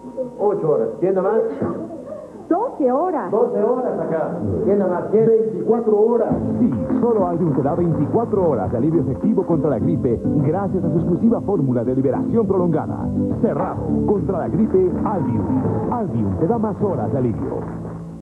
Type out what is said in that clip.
8 horas. ¿Quién da más? 12 horas. 12 horas acá. ¿Quién da más? ¿Quién? 24 horas. Sí, solo Albion te da 24 horas de alivio efectivo contra la gripe gracias a su exclusiva fórmula de liberación prolongada. Cerrado contra la gripe Albion. Albion te da más horas de alivio.